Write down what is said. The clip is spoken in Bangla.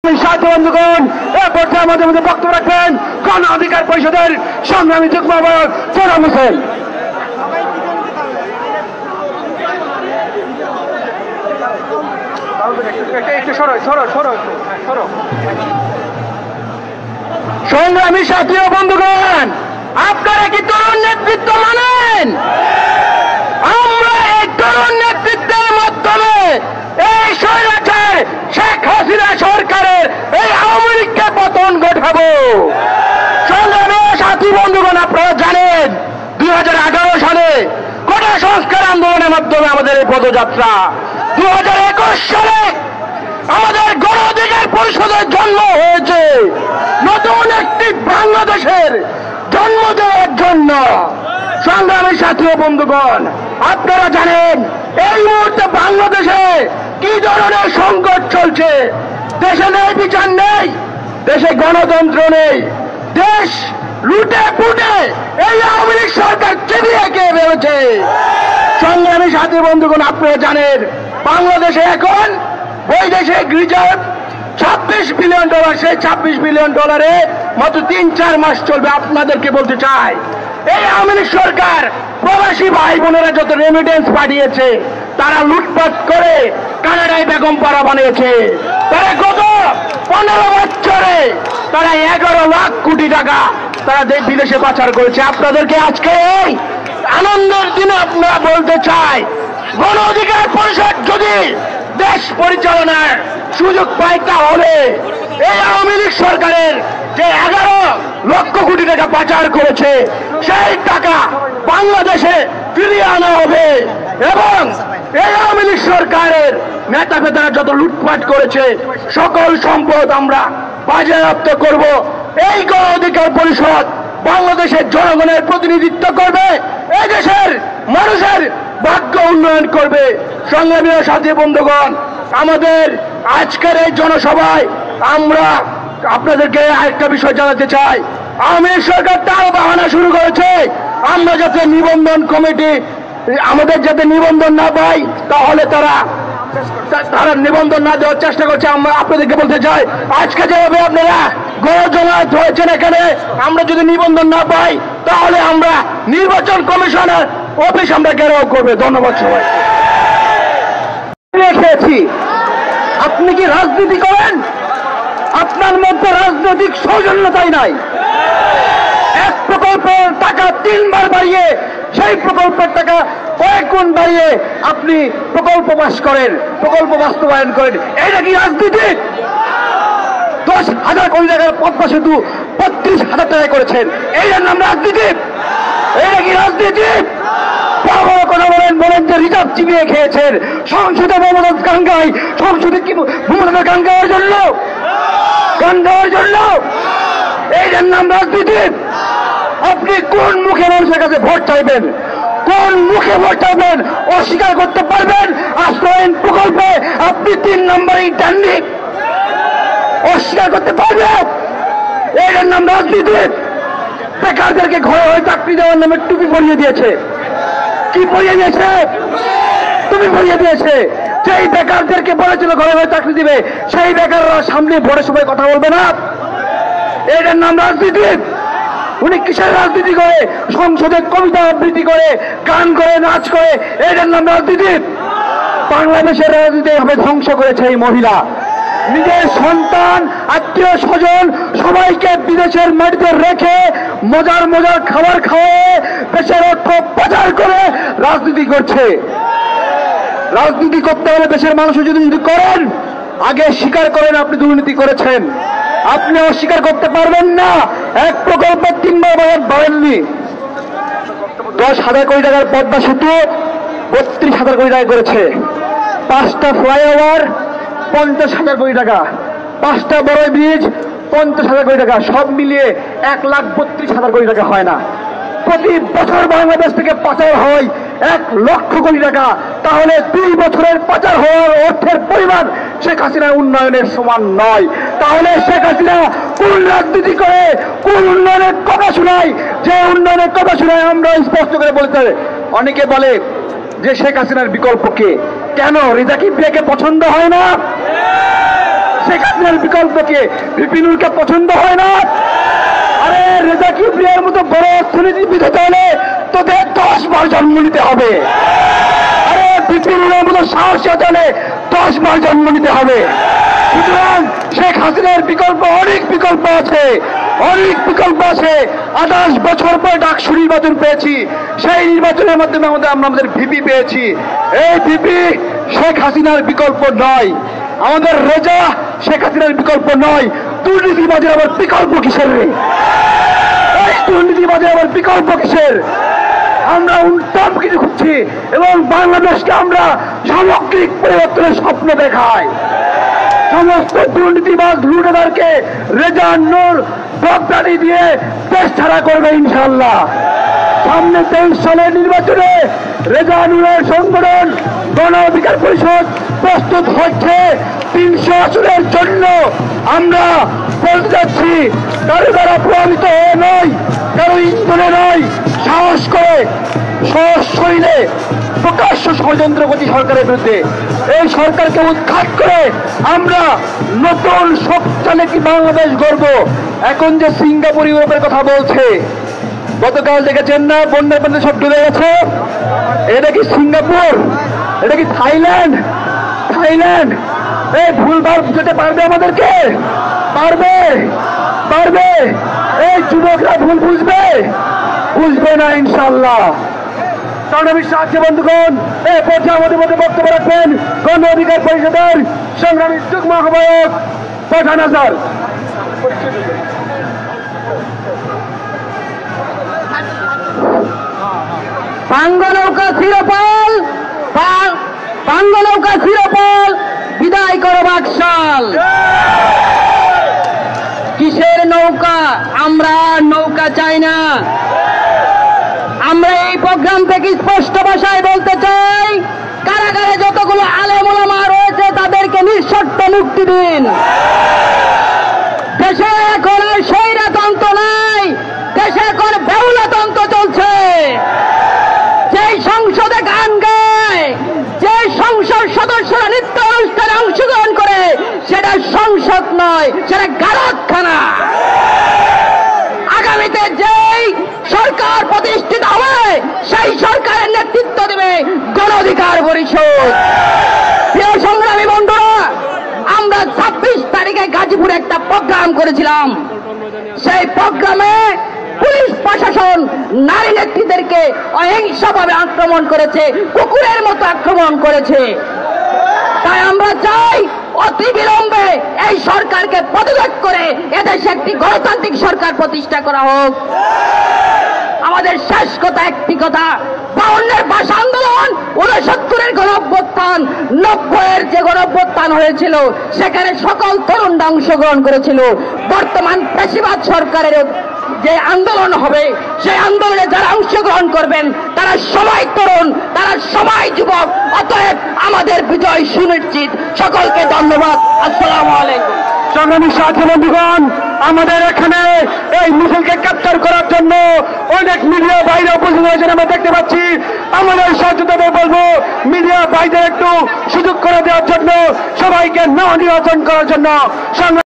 সাথী বন্ধুগণ, এ পর্যায়ে আমাদের মধ্যে বক্তব্য রাখবেন গণ অধিকার পরিষদের সংগ্রামী যুগ্ম আহ্বায়ক ফোরাম হোসেন। সংগ্রামী সাথী ও বন্ধুগণ, আপনারা কি তরুণ নেতৃত্ব মানেন? আমরা এই তরুণ নেতৃত্বের মাধ্যমে এই স্বৈরাচার শেখ হাসিনা সরকারের এই আওয়ামী লীগকে পতন ঘটাবো। সংগ্রামী সাথী বন্ধুগণ, আপনারা জানেন 2011 সালে কোটা সংস্কার আন্দোলনের মাধ্যমে আমাদের এই পদযাত্রা, 2021 সালে আমাদের গণ অধিকার পরিষদের জন্ম হয়েছে নতুন একটি বাংলাদেশের জন্ম দেওয়ার জন্য। সংগ্রামী সাথী ও বন্ধুগণ, আপনারা জানেন এই মুহূর্তে বাংলাদেশে কি ধরনের সংকট চলছে। দেশে নেই বিচার নেই, দেশে গণতন্ত্র নেই, দেশ লুটে পুটে এই আওয়ামী লীগ সরকার চিবিয়ে খেয়ে বেরোচ্ছে। সংগ্রামী সাথী বন্ধুগণ, আপনারা জানেন বাংলাদেশে এখন বৈদেশিক রিজার্ভ $26 বিলিয়ন। সেই $26 বিলিয়ন মাত্র 3-4 মাস চলবে। আপনাদেরকে বলতে চাই, এই আওয়ামী লীগ সরকার প্রবাসী ভাই বোনেরা যত রেমিটেন্স পাঠিয়েছে তারা লুটপাট করে কানাডায় বেগম পাড়া বানিয়েছে। তারা গত 15 বছরে তারা 11 লাখ কোটি টাকা তারা বিদেশে পাচার করেছে। আপনাদেরকে আজকে এই আনন্দের দিনে আপনারা বলতে চাই, গণ অধিকার পরিষদ যদি দেশ পরিচালনার সুযোগ পায় তাহলে এই আওয়ামী লীগ সরকারের যে 11 লক্ষ কোটি টাকা পাচার করেছে সেই টাকা বাংলাদেশে ফিরিয়ে আনা হবে এবং এই আওয়ামী লীগ সরকারের নেতা ফেতারা যত লুটপাট করেছে সকল সম্পদ আমরা বাজেয়াপ্ত করব। এই গণ অধিকার পরিষদ বাংলাদেশের জনগণের প্রতিনিধিত্ব করবে, এই দেশের মানুষের ভাগ্য উন্নয়ন করবে। সংগ্রামী সাথী বন্ধুগণ, আমাদের আজকের এই জনসভায় আমরা আপনাদেরকে আরেকটা বিষয় জানাতে চাই। আওয়ামী লীগ সরকার তারও বাহানা শুরু করেছে, আমরা যাতে নিবন্ধন কমিটি আমাদের যাতে নিবন্ধন না পাই তাহলে তারা নিবন্ধন না দেওয়ার চেষ্টা করছে। আমরা আপনাদেরকে বলতে চাই, আজকে যেভাবে আপনারা গণজমায়েত হয়েছেন এখানে, আমরা যদি নিবন্ধন না পাই তাহলে আমরা নির্বাচন কমিশনের অফিস আমরা ঘেরাও করবে। ধন্যবাদ সবাই। রেখেছি, আপনি কি রাজনীতি করেন? আপনার মধ্যে রাজনৈতিক সৌজন্যতাই নাই। এক প্রকল্পের টাকা 3 বার বাড়িয়ে সেই প্রকল্পের টাকা কয়েক গুণ বাড়িয়ে আপনি প্রকল্প পাস করেন, প্রকল্প বাস্তবায়ন করেন। এটা কি রাজনীতি? 10,000 কোটি টাকার পদ্মা সেতু 32,000 টাকায় করেছেন, এইটার নাম রাজনীতি? এটা কি রাজনীতি? বড় বড় কথা বলেন যে রিজার্ভ চিবিয়ে খেয়েছেন সংসদে মমতা গাঙ্গাই, সংসদে কি মমতা গান গাওয়ার জন্য এইটার নাম রাজনীতি? আপনি কোন মুখে মানুষের কাছে ভোট চাইবেন? কোন মুখে ভোট চাইবেন? অস্বীকার করতে পারবেন আশ্রয়ন প্রকল্পে আপনি 3 নম্বরই দেননি? অস্বীকার করতে পারবেন? এইটার নাম রাজনীতি? বেকারদেরকে ঘরে ঘরে চাকরি দেওয়ার নামে টুপি পরিয়ে দিয়েছে। কি পরিয়ে দিয়েছে? তুমি পরিয়ে দিয়েছে। যেই বেকারদেরকে বলেছিল ঘরে ঘরে চাকরি দিবে, সেই বেকাররা সামনে ভোটের সময় কথা বলবে না। এটার নাম রাজনীতি? উনি কিসের রাজনীতি করে? সংসদে কবিতা আবৃত্তি করে, গান করে, নাচ করে, এটার নাম রাজনীতি? বাংলাদেশের রাজনীতি এভাবে ধ্বংস করেছে এই মহিলা। নিজের সন্তান, আত্মীয় স্বজন সবাইকে বিদেশের মাটিতে রেখে মজার মজার খাবার খাওয়ায় দেশের অর্থ পাচার করে রাজনীতি করছে। রাজনীতি করতে হলে দেশের মানুষ যদি করেন, আগে স্বীকার করেন আপনি দুর্নীতি করেছেন। আপনি অস্বীকার করতে পারবেন না এক প্রকল্পের 3 বার বাজেট বাড়েননি। 10,000 কোটি টাকার পদ্মা সেতু 32,000 কোটি টাকা করেছে। 5টা ফ্লাইওভার 50,000 কোটি টাকা, 5টা বড় ব্রিজ 50,000 কোটি টাকা, সব মিলিয়ে 1,32,000 কোটি টাকা হয় না। প্রতি বছর বাংলাদেশ থেকে পাচার হয় 1 লক্ষ কোটি টাকা। তাহলে 2 বছরের পাচার হওয়ার অর্থের পরিমাণ শেখ হাসিনার উন্নয়নের সমান নয়। তাহলে শেখ হাসিনা কোন রাজনীতি করে, কোন উন্নয়নের কথা শোনায়? যে উন্নয়নের কথা শোনায় আমরা স্পষ্ট করে বলতে। অনেকে বলে যে শেখ হাসিনার বিকল্প কে? কেন? রিজা কিবরিয়াকে পছন্দ হয় না? শেখ হাসিনার বিকল্পকে বিপিনুরকে পছন্দ হয় না? আরে রেজা কিবরিয়ার মতো বড় অর্থনীতিবিদ হতে হলে তোদের 10 বার জন্ম নিতে হবে। আরে বিপিনুরের মতো সাহসী হতে হলে 10 বার জন্ম নিতে হবে। সুতরাং শেখ হাসিনার বিকল্প অনেক বিকল্প আছে, অনেক বিকল্প আছে। 28 বছর পর ডাকসু নির্বাচন পেয়েছি, সেই নির্বাচনের মাধ্যমে আমাদের ভিপি পেয়েছি। এই ভিপি শেখ হাসিনার বিকল্প নয়, আমাদের রেজা শেখ হাসিনার বিকল্প নয়। দুর্নীতিবাজের আবার বিকল্প কিসের রে? এই দুর্নীতিবাজের আবার বিকল্প কিসের? আমরা উত্তম কিছু খুঁজছি এবং বাংলাদেশকে আমরা সামগ্রিক পরিবর্তনের স্বপ্ন দেখাই। সমস্ত দুর্নীতিবাজ লুটেদারকে রেজা নূর বগদাদি দিয়ে দেশ ছাড়া করবে ইনশাআল্লাহ। সামনে 23 সালের নির্বাচনে রেজা নূরের সংগঠন গণ অধিকার পরিষদ প্রস্তুত হচ্ছে 300 আসনের জন্য। আমরা বলতে যাচ্ছি, কারো দ্বারা প্রভাবিত হয়ে নয়, কারো ইন্ধনে নয়, সাহস করে সশরীরে প্রকাশ্য ষড়যন্ত্রপতি সরকারের বিরুদ্ধে এই সরকারকে উৎখাত করে আমরা নতুন শক্তিশালী একটি বাংলাদেশ গড়ব। এখন যে সিঙ্গাপুর ইউরোপের কথা বলছে, গতকাল দেখেছেন না বন্যার পানিতে সব ডুবে গেছে? এটা কি সিঙ্গাপুর? এটা কি থাইল্যান্ড? থাইল্যান্ড এই ভুলভাল বুঝতে পারবে আমাদেরকে? পারবে? পারবে? এই যুবকরা ভুল বুঝবে? বুঝবে না ইনশাআল্লাহ। বিশ্বাস আছে বন্ধুগণ, এই পর্যায়ে আমাদের মধ্যে বক্তব্য রাখবেন গণ অধিকার পরিষদের সংগ্রামী যুগ্ম আহ্বায়ক পাঠান আজাদ। পাঙ্গনৌকা শিরোপাল, পাঙ্গনৌকা শিরোপাল, বিদায় করো বাকশাল। কিসের নৌকা? আমরা নৌকা চাই না। আমরা এই প্রোগ্রাম থেকে স্পষ্ট ভাষায় বলতে চাই, কারাগারে যতগুলো আলেম ওলামা রয়েছে তাদেরকে নিঃশর্ত মুক্তি দিন। দেশে এখন আর স্বৈরতন্ত্র নাই, দেশে এখন বেহুলাতন্ত্র চলছে। যেই সংসদে গান গায়, যে সংসদ সদস্যরা নৃত্য অনুষ্ঠানে অংশগ্রহণ করে, সেটা সংসদ নয়, সেটা গারদখানা। আগামীতে যেই সরকার প্রতিষ্ঠিত হবে সেই সরকারের নেতৃত্ব দেবে গণ অধিকার পরিষদ। প্রিয় সংগ্রামী বন্ধুরা, আমরা 26 তারিখে গাজীপুরে একটা প্রোগ্রাম করেছিলাম। সেই প্রোগ্রামে পুলিশ প্রশাসন নারী নেত্রীদেরকে অহিংসভাবে আক্রমণ করেছে, কুকুরের মতো আক্রমণ করেছে। তাই আমরা চাই অতি বিলম্বে এই সরকারকে পদত্যাগ করে এদেশে একটি গণতান্ত্রিক সরকার প্রতিষ্ঠা করা হোক। আমাদের শেষ কথা একটি কথা, 52-এর ভাষা আন্দোলন, 69-এর গণঅভ্যুত্থান, 90-এর যে গণঅভ্যুত্থান হয়েছিল সেখানে সকল তরুণরা অংশগ্রহণ করেছিল। বর্তমান পেশিবাদ সরকারের যে আন্দোলন হবে, সেই আন্দোলনে যারা অংশগ্রহণ করবেন তারা সবাই তরুণ, তারা সবাই যুবক। অতএব আমাদের বিজয় সুনিশ্চিত। সকলকে ধন্যবাদ। আসসালামু আলাইকুম। সংগ্রামী সাথী বন্ধুগণ, আমাদের এখানে এই মিছিলকে ক্যাপচার করার জন্য অনেক মিডিয়া বাইরে উপস্থিত হয়েছেন আমরা দেখতে পাচ্ছি। আমাদের সচেতনদের বলবো, মিডিয়া বাইরে একটু সুযোগ করে দেওয়ার জন্য, সবাইকে না নির্বাচন করার জন্য।